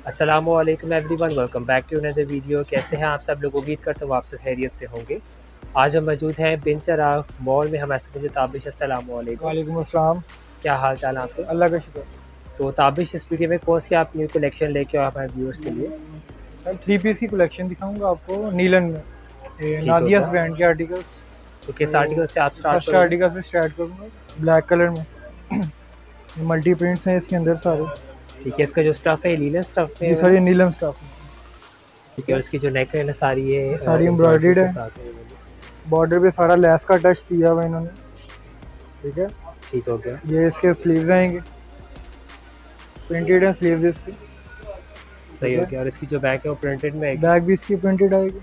अस्सलामुअलैकुम everyone, welcome back to another video. कैसे हैं आप सब लोग? उम्मीद करता हूँ आप सब खैरियत से होंगे। आज हम मौजूद हैं बिन चिराग मॉल में। हमारे साथ ताबिश। अस्सलामुअलैकुम। वालेकुम अस्सलाम। क्या हाल चाल आपके? अल्लाह का शुक्र। तो ताबिश, इस वीडियो में कौन सी आप न्यू कलेक्शन लेके आए हमारे व्यूअर्स के लिए? सर 3 पीस की कलेक्शन दिखाऊंगा आपको नीलन में, नादियास ब्रांड के आर्टिकल्स। तो किस आर्टिकल से आप स्टार्ट फर्स्ट आर्टिकल से स्टार्ट करूँगा, ब्लैक कलर में। मल्टी प्रिंट्स हैं इसके अंदर सारे। ठीक है, इसका जो स्टफ है नीलन स्टफ में ये सारी नीलन स्टफ है। ठीक है, और इसकी जो नेक है ना सारी है सारी एम्ब्रॉयडर्ड है। बॉर्डर पे सारा लेस का टच दिया हुआ इन्होंने। ठीक है, ठीक हो गया। ये इसके स्लीव्स आएंगे, प्रिंटेड है स्लीव्स इसके। सही हो गया। और इसकी जो बैक है वो प्रिंटेड में आएगी। बैक भी इसकी प्रिंटेड आएगी।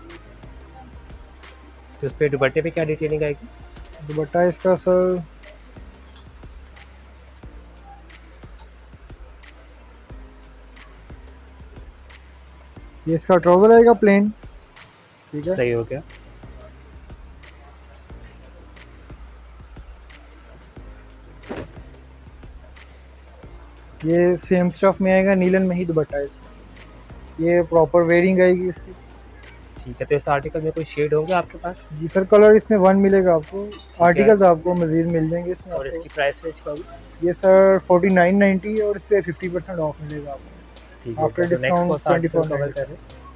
तो उस पर दुपट्टे पे क्या डिटेलिंग आएगी? दुपट्टा इसका सर ये इसका ट्राउजर आएगा प्लेन। ठीक है, सही हो गया। ये सेम स्टफ में आएगा, नीलन में ही दुपट्टा है इसका। ये प्रॉपर वेयरिंग आएगी इसकी। ठीक है, तो इस आर्टिकल में कोई शेड होंगे आपके पास? जी सर, कलर इसमें 1 मिलेगा आपको। आर्टिकल्स आपको मजीद मिल जाएंगे इसमें। और इसकी प्राइस रेंज क्या होगी? ये सर 4990 और इस पर 50% ऑफ मिलेगा आपको। ठीक है, आफ्टर तो डिस्काउंट 24 कवर करें।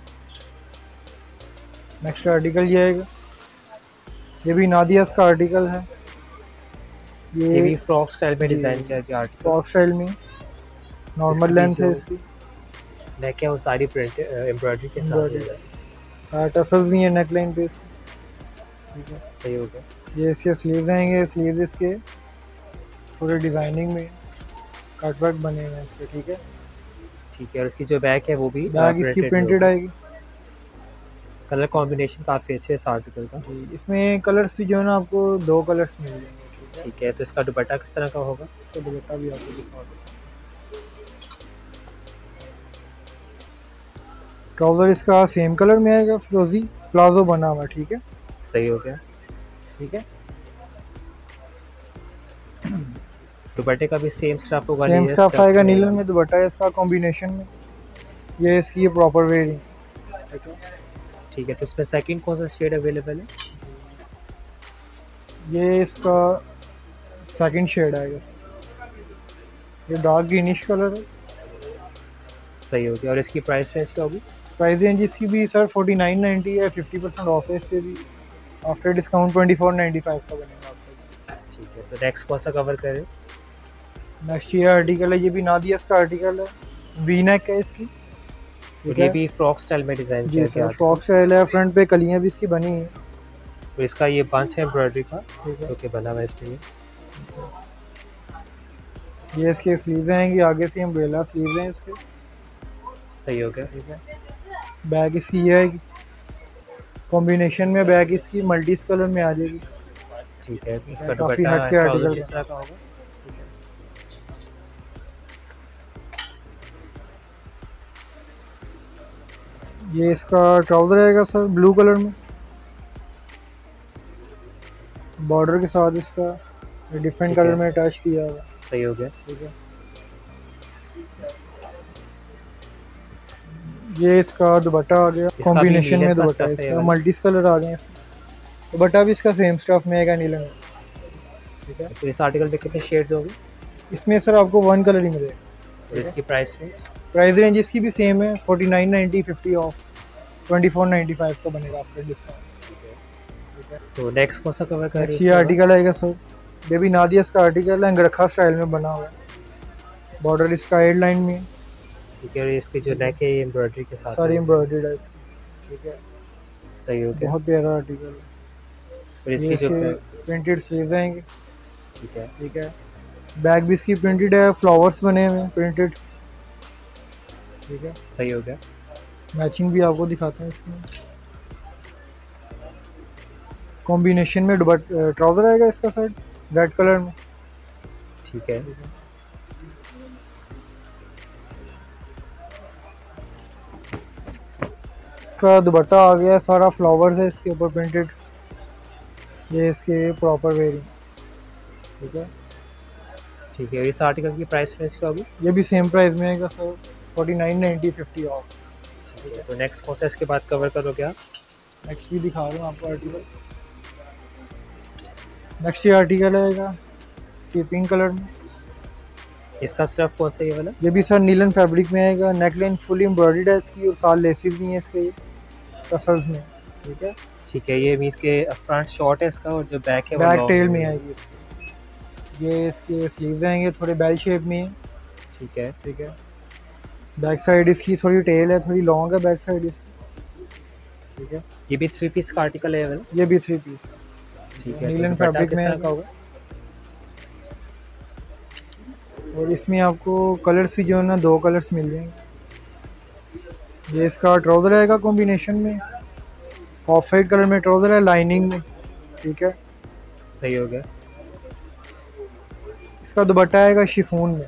नेक्स्ट आर्टिकल ये आएगा, ये भी नादियास का आर्टिकल है। ये भी फ्रॉक स्टाइल में डिजाइन किया गया आर्टिकल। फ्रॉक स्टाइल में नॉर्मल लेंथ है इसकी। नेक है वो सारी प्रिंट एम्ब्रॉयडरी के साथ है। टसल्स भी है नेक लाइन पे इसकी। ठीक है, सही हो गया। ये इसके स्लीव्स आएंगे। स्लीव्स इसके पूरे डिजाइनिंग में कट वर्क बने हुए हैं इसके। ठीक है, ठीक है, और इसकी जो बैक है वो भी बैक इसकी प्रिंटेड आएगी। कलर कॉम्बिनेशन काफ़ी अच्छे है इस आर्टिकल का। इसमें कलर्स भी जो है ना आपको 2 कलर्स मिल जाएंगे। ठीक है, तो इसका दुपट्टा किस तरह का होगा? इसका दुपट्टा भी आपको दिखा दो। ट्राउजर इसका सेम कलर में आएगा, फिरोजी प्लाजो बना हुआ। ठीक है, सही हो गया। ठीक है, दुपट्टे का भी सेम स्टफ होगा। सेम स्टफ आएगा नीलन में। दुपट्टा है इसका कॉम्बिनेशन में। ये इसकी प्रॉपर वेयरिंग। ठीक है, तो इसमें सेकंड कौन सा शेड अवेलेबल है? ये इसका सेकंड शेड आएगा सर। ये डार्क ग्रीनिश कलर है। सही हो गया। और इसकी प्राइस रेंज क्या होगी? प्राइस रेंज इसकी भी सर 4990 है। 50% ऑफ है इस पे भी। आफ्टर डिस्काउंट 2495 का बनेगा आपका। ठीक है, तो नेक्स्ट कौन सा कवर करें? नेक्स्ट ये आर्टिकल है, ये भी नादियास का आर्टिकल है। वी नेक है इसकी। ये भी फ्रॉक स्टाइल में डिजाइन किया गया है। फ्रॉक स्टाइल है, फ्रंट पे कलियां भी इसकी बनी है। तो इसका ये बंच है एम्ब्रॉयडरी का जो कि बना हुआ है इस पे। ये इसके स्लीव्स आएंगी, आगे से अम्ब्रेला स्लीव्स हैं इसके। सही हो गया। ठीक है, बैग इसकी ये आएगी कॉम्बिनेशन में। बैग इसकी मल्टी कलर में आ जाएगी। ठीक है, इसका काफी हट के आर्टिकल किस तरह का होगा? ये इसका ट्राउजर आएगा सर ब्लू कलर में, बॉर्डर के साथ इसका डिफरेंट कलर में अटैच किया हुआ। सही हो गया। ठीक है, ये इसका दुपट्टा आ गया कॉम्बिनेशन में। दुपट्टा इसका मल्टी कलर आ गए इसमें। दुपट्टा भी इसका सेम स्टफ में आएगा नीला में। ठीक है, तो इस आर्टिकल पे कितने शेड्स होंगे? इसमें सर आपको 1 कलर ही मिलेगा। और इसकी प्राइस रेंज? प्राइस रेंज इसकी भी सेम है, 4990, 50 ऑफ 2495 का बनेगा आफ्टर डिस्काउंट। ठीक है, तो नेक्स्ट कौन सा कवर कर रहे हैं? ये आर्टिकल आएगा सर, ये भी नादियास का आर्टिकल है। अंगरखा स्टाइल में बना हुआ है। बॉर्डर इसका हेड लाइन में। ठीक है, और इसकी जो नेक है ये एम्ब्रॉयडरी के साथ सारी एम्ब्रॉयडर्ड है इसकी। ठीक है, सही हो गया। बहुत प्यारा आर्टिकल है। और इसकी जो प्रिंटेड स्लीव्स आएंगे। ठीक है, ठीक है, बैक भी इसकी प्रिंटेड है, फ्लावर्स बने हुए हैं प्रिंटेड। ठीक है, सही हो गया। मैचिंग भी आपको दिखाता हूँ इसमें। कॉम्बिनेशन में ट्राउजर आएगा इसका सर रेड कलर में। ठीक है, का दुपट्टा आ गया, सारा फ्लावर्स है इसके ऊपर प्रिंटेड। ये इसके प्रॉपर वेयरिंग। ठीक है, ठीक है। इस आर्टिकल की प्राइस रेंज क्या होगी? ये भी सेम प्राइस में आएगा सर, 49.90 50 ऑफ। ठीक है, तो नेक्स्ट कौन सा इसके बाद कवर करोगे आप? नेक्स्ट भी दिखा रहा हूँ आपको आर्टिकल। नेक्स्ट ये आर्टिकल आएगा ये पिंक कलर में। इसका स्टफ कौन सा ये वाला? ये भी सर नीलन फैब्रिक में आएगा। नेकलाइन फुल एम्ब्रॉयडर्ड है इसकी और साथ लेसेस भी हैं इसके ये टसल्स में। ठीक है, ठीक है, ये मीन्स के फ्रंट शॉर्ट है इसका और जो बैक है बैक टेल में आएगी इसकी। ये इसके स्लीव्स आएंगे थोड़े बेल शेप में। ठीक है, ठीक है, बैक साइड इसकी थोड़ी टेल है, थोड़ी लॉन्ग है बैक साइड इसकी। ठीक है, ये भी 3 पीस का आर्टिकल है वाला? ये भी 3 पीस। ठीक है, नीलन तो फैब्रिक में का होगा। और इसमें आपको कलर्स भी जो है ना 2 कलर्स मिल जाएंगे। ये इसका ट्राउज़र आएगा कॉम्बिनेशन में, ऑफ वाइट कलर में ट्राउज़र है लाइनिंग में। ठीक है, सही हो गया। इसका दुपट्टा आएगा शिफॉन में,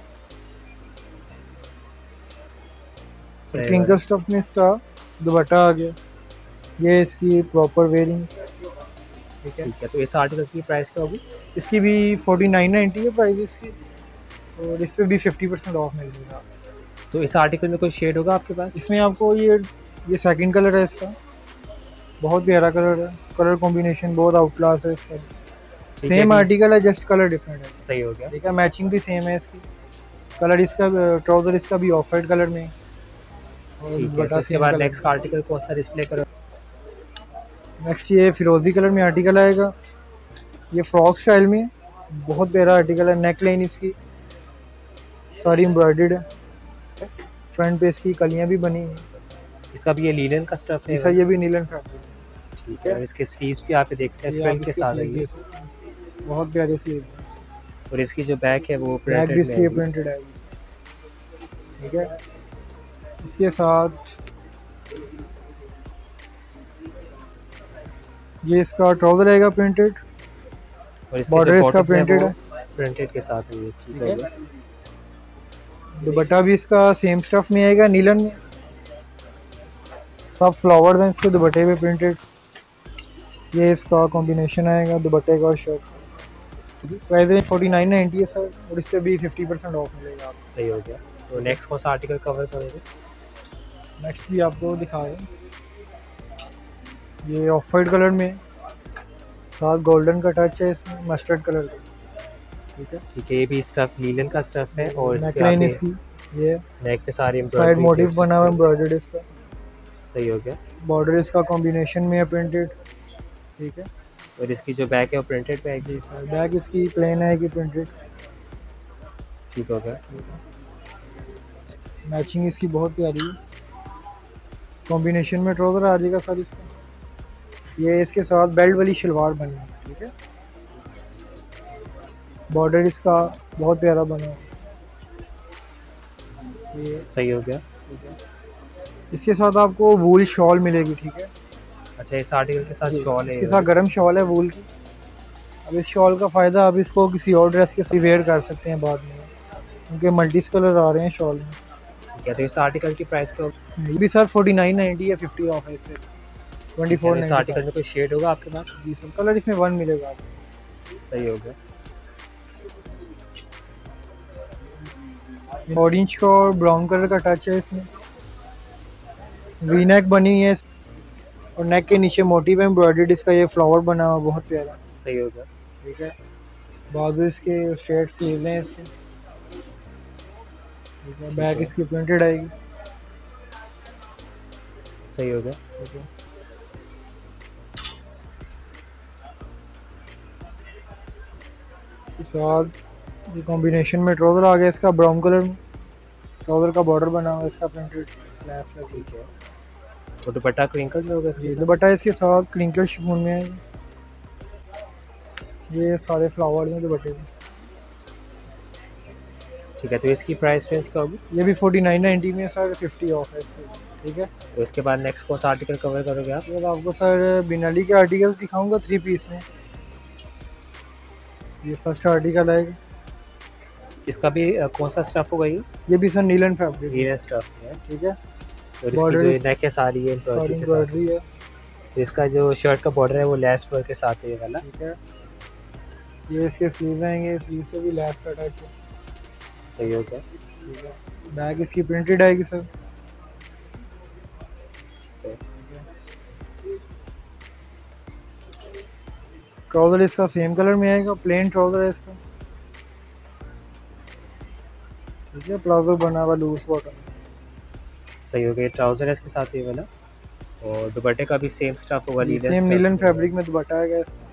ट्विंकल स्टफ में इसका दुपट्टा आ गया। ये इसकी प्रॉपर वेयरिंग। ठीक है, तो इस आर्टिकल की प्राइस क्या होगी? इसकी भी 49.90 है प्राइस इसकी, और इस पर भी 50% ऑफ मिल जाएगा। तो इस आर्टिकल में कोई शेड होगा आपके पास? इसमें आपको ये सेकंड कलर है इसका, बहुत प्यारा कलर है। कलर कॉम्बिनेशन बहुत आउट क्लास है इसका। सेम आर्टिकल है, जस्ट कलर डिफरेंट है। सही हो गया। ठीक है, मैचिंग भी सेम है इसकी। कलर इसका ट्राउज़र इसका भी ऑफ वाइट कलर में। ठीक है, तो इसके बाद नेक्स्ट आर्टिकल कौन सा डिस्प्ले करो? नेक्स्ट ये फिरोजी कलर में आर्टिकल आएगा। ये फ्रॉक स्टाइल में बहुत प्यारा आर्टिकल है। नेक लाइन इसकी सारी एम्ब्रॉयडर्ड है। फ्रंट पे इसकी कलियां भी बनी हैं। इसका भी ये लीलन का स्टफ है? ये भी नीलन फैब्रिक। ठीक है, और इसके स्लीव्स भी आप देखते हैं फ्रंट के साथ है, बहुत प्यारे स्लीव्स। और इसकी जो बैक है वो प्रिंटेड है। ठीक है, इसके साथ ये इसका ट्राउज़र आएगा प्रिंटेड, और बॉर्डर इसका प्रिंटेड है, प्रिंटेड के साथ है ये। ठीक है, दुपट्टा भी इसका सेम स्टफ में आएगा नीलन में। सब फ्लावर्स हैं इसके दुपट्टे पे प्रिंटेड। ये इसका कॉम्बिनेशन आएगा दुपट्टे का और शर्ट। प्राइस है 49.90 है सर, और इस पर भी 50% ऑफ मिलेगा आपको। सही हो गया। तो नेक्स्ट कौन सा आर्टिकल कवर करोगे? नेक्स्ट भी आपको दिखा रहे हैं। ये ऑफ वाइट कलर में साथ गोल्डन का टच है इसमें, मस्टर्ड कलर का। ठीक है, ये भी स्टफ लीलन का स्टफ है, और नेक लाइन इसकी ये नेक पे सारी साइड मोटिव बना हुआ एम्ब्रॉयडर्ड इसका। सही हो गया। बॉर्डर इसका कॉम्बिनेशन में है प्रिंटेड। ठीक है, और इसकी जो बैक है वो प्रिंटेड पे आएगी। सर बैक इसकी प्लेन आएगी प्रिंटेड। ठीक हो गया। मैचिंग इसकी बहुत प्यारी है। कॉम्बिनेशन में ट्राउज़र आ जाएगा सर इसका। ये इसके साथ बेल्ट वाली शलवार बनी है। ठीक है, बॉर्डर इसका बहुत प्यारा बना है। ये सही हो गया। इसके साथ आपको वूल शॉल मिलेगी। ठीक है, अच्छा, इस आर्टिकल के साथ शॉल है? इसके साथ गर्म शॉल है वूल की। अब इस शॉल का फ़ायदा आप इसको किसी और ड्रेस के साथ वेयर कर सकते हैं बाद में, क्योंकि मल्टी कलर आ रहे हैं शॉल में। ठीक है, तो इस आर्टिकल की प्राइस क्या होगी? ये भी सर 49.90 है, 50 ऑफ है इस पर। 24 इस आर्टिकल में कोई शेड होगा आपके पास? जी सर, कलर इसमें 1 मिलेगा आपको। सही हो गया। ऑरेंज का और ब्राउन कलर का टच है इसमें। वी नेक बनी हुई है और नेक के नीचे मोटिव है एम्ब्रॉयडर्ड इसका। ये फ्लावर बना हुआ बहुत प्यारा। सही हो गया। ठीक है, बाजू इसके स्ट्रेट स्लीव्स हैं इसके। ठीक है, बैक इसकी प्रिंटेड आएगी। सही हो गया। ठीक है, इसके साथ ये कॉम्बिनेशन में ट्राउज़र आ गया इसका ब्राउन कलर में। ट्राउज़र का बॉर्डर बना हुआ है इसका प्रिंटेड। ठीक है, तो दुपट्टा क्रिंकल जो होगा इसके साथ? दुपट्टा इसके साथ क्रिंकल शिफॉन में है। ये सारे फ्लावर्स हैं दुपट्टे में। ठीक है, तो इसकी प्राइस रेंज क्या होगी? ये भी 49.90 में सर, 50 ऑफ है इसके। ठीक है, तो इसके बाद नेक्स्ट कौन सा आर्टिकल कवर करोगे आप? फिर आपको सर बिनाली के आर्टिकल्स दिखाऊंगा 3 पीस में। ये फर्स्ट आर्टिकल आएगा। इसका भी कौन सा स्टफ होगा ये भी sir linen fabric, linen stuff है। ठीक है, और इसकी जो नेक है सारी है एम्ब्रॉयडरी है। तो इसका जो शर्ट का बॉर्डर है वो लेस वर्क के साथ है ये वाला। ठीक है, ये इसके स्लीव्स आएंगे, स्लीव्स पे भी लेस का टच है। सही हो गया। ठीक है, बैग इसकी प्रिंटेड आएगी सर। ट्राउज़र इसका सेम कलर में आएगा, प्लेन ट्राउज़र है इसका, ठीक है। प्लाजो बना हुआ लूज बॉटम। सही हो गया, ट्राउज़र है इसके साथ ये वाला। और दुपट्टे का भी सेम स्टफ होगा, सेम नीलन फैब्रिक में दुपट्टा आएगा इसका,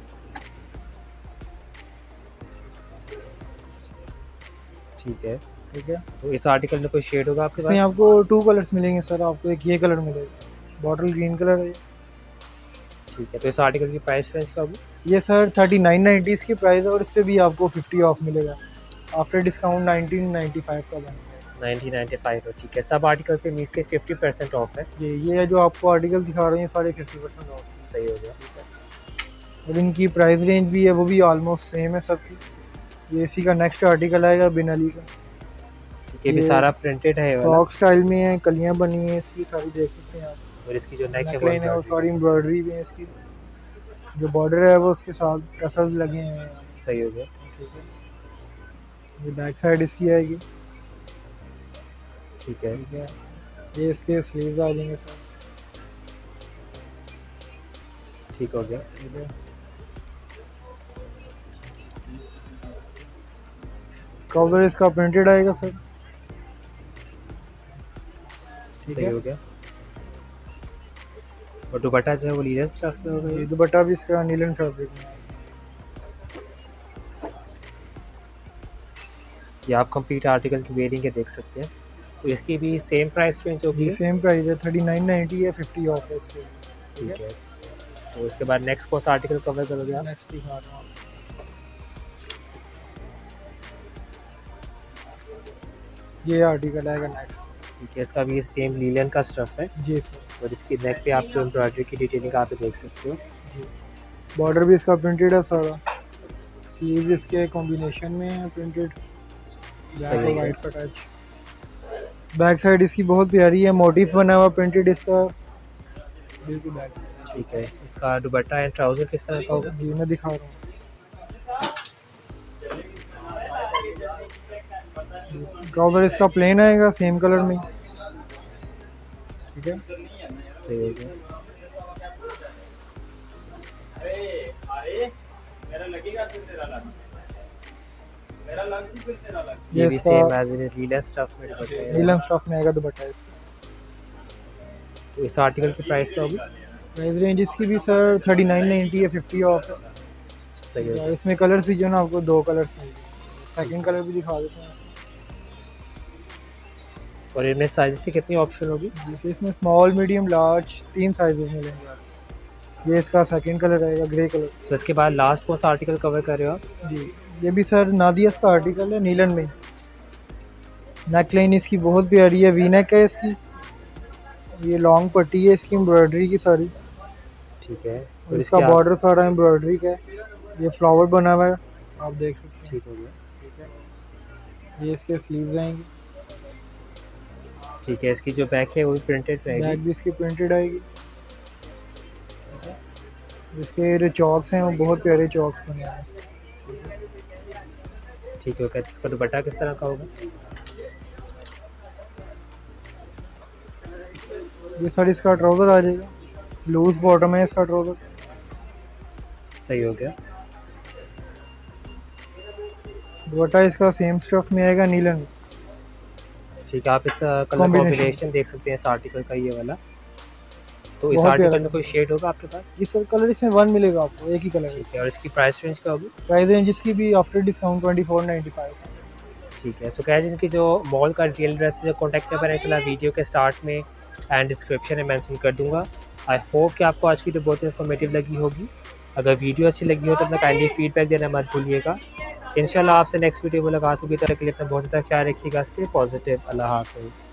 ठीक है। ठीक है। तो इस आर्टिकल में कोई शेड होगा आपके इसमें पास? आपको 2 कलर्स मिलेंगे सर। आपको एक ये कलर मिलेगा, बॉटल ग्रीन कलर है, ठीक है। तो इस आर्टिकल की प्राइस रेंज क्या होगी? ये सर 3990 इसकी प्राइस है, और इस पे भी आपको 50 ऑफ मिलेगा आफ्टर डिस्काउंट 1995 का बनेगा। 1995 है, ठीक है। सब आर्टिकल पे मीन्स के 50% ऑफ है। ये जो आपको आर्टिकल दिखा रहे हैं सारे 50% ऑफ। सही हो गया। और इनकी प्राइस रेंज भी है वो भी ऑलमोस्ट सेम है सबकी। ये इसी का नेक्स्ट आर्टिकल आएगा बिन अली का। ये भी सारा प्रिंटेड है, फ्रॉक स्टाइल में है, कलियां बनी हुई हैं इसकी सारी, देख सकते हैं आप। और इसकी जो नेक है वो सारी एम्ब्रॉयडरी भी है इसकी, जो बॉर्डर है वो उसके साथ टसल्स लगे हैं। सही हो गया, ठीक है। ये बैक साइड इसकी आएगी, ठीक है। ठीक है। ये इसके स्लीव्स आ जाएंगे सर, ठीक हो गया। ठीक है। ट्राउजर इसका प्रिंटेड आएगा सर, सही हो गया। और दुपट्टा जो है वो लीलन स्टफ में होगा। ये दुपट्टा भी इसका नीलन फैब्रिक में है। ये आप कंप्लीट आर्टिकल की वेयरिंग के देख सकते हैं। तो इसकी भी सेम प्राइस रेंज होगी? सेम प्राइस है, 3990 है, 50 ऑफ है इसके, ठीक है। तो इसके बाद नेक्स्ट कौन सा आर्टिकल कवर करोगे आप? नेक्स्ट दिखा रहा हूँ। ये आर्टिकल आएगा नेक्स्ट, ठीक है। इसका भी सेम लीलन का स्टफ है जी सर। और इसकी नेक पे आप जो एम्ब्रॉयडरी की डिटेलिंग आप देख सकते हो। जी, बॉर्डर भी इसका प्रिंटेड है सारा, स्लीव्स इसके कॉम्बिनेशन में है प्रिंटेड, ब्लैक और वाइट का टच। बैक साइड इसकी बहुत प्यारी है, मोटिफ बना हुआ प्रिंटेड इसका, बिल्कुल बैक साइड। ठीक है। इसका दुपट्टा एंड ट्राउजर किस तरह का होगा? जी मैं दिखा रहा हूँ। ट्राउजर इसका प्लेन आएगा सेम कलर में, ठीक है। सही हो गया। ये भी same as in linen stuff में दुपट्टा है। नीलन स्टफ में आएगा दुपट्टा इसका। तो इस आर्टिकल की प्राइस क्या होगी? प्राइस रेंज इसकी भी सर 3990 है, 50 ऑफ है। सही हो गया। इसमें कलर्स भी जो ना आपको 2 कलर्स मिलेंगे, सेकंड कलर भी दिखा देते हैं। और इनमें साइज़ की कितनी ऑप्शन होगी? जैसे इसमें स्मॉल मीडियम लार्ज 3 साइजेस मिलेंगे आपको। ये इसका सेकंड कलर आएगा ग्रे कलर। तो इसके बाद लास्ट कौन सा आर्टिकल कवर कर रहे हो आप? जी ये भी सर नादियास का आर्टिकल है, नीलन में। नेक लाइन इसकी बहुत प्यारी है, वी नेक है इसकी, ये लॉन्ग पट्टी है इसकी एम्ब्रॉयडरी की सारी, ठीक है। और इसका बॉर्डर सारा एम्ब्रॉयडरी का है, ये फ्लावर बना हुआ है आप देख सकते हैं। ठीक हो गया, ठीक है। ये इसके स्लीव्स आएंगे, ठीक है। इसकी जो बैक है वो भी प्रिंटेड रहेगी। बैक भी इसकी प्रिंटेड आएगी, इसके जो चॉक्स हैं वो बहुत प्यारे चॉक्स बने हैं। ठीक है। इसका दुपट्टा किस तरह का होगा? ये सर इसका ट्राउज़र आ जाएगा, लूज बॉटम है इसका ट्राउज़र। सही हो गया। दुपट्टा इसका सेम स्टफ में आएगा नीलन में। ठीक है। आप इस कलर कॉम्बिनेशन देख सकते हैं इस आर्टिकल का, ये वाला। तो इस आर्टिकल में कोई शेड होगा आपके पास? ये सर कलर इसमें 1 मिलेगा आपको, एक ही कलर है। ठीक है। और इसकी प्राइस रेंज क्या होगी? प्राइस रेंज इसकी भी आफ्टर डिस्काउंट 2495। ठीक है। सो गाइस, इनकी जो मॉल का रिटेल एड्रेस है, जो कॉन्टैक्ट नंबर है, चला वीडियो के स्टार्ट में एंड डिस्क्रिप्शन में मेंशन कर दूंगा। आई होप कि आपको आज की वीडियो बहुत इन्फॉर्मेटिव लगी होगी। अगर वीडियो अच्छी लगी हो तो अपना काइंडली फीडबैक देना मत भूलिएगा। इंशाल्लाह आपसे नेक्स्ट वीडियो मुलाकात होगी। तब तक के लिए अपना बहुत ज़्यादा ख्याल रखिएगा। Stay positive. अल्लाह हाफ़िज़।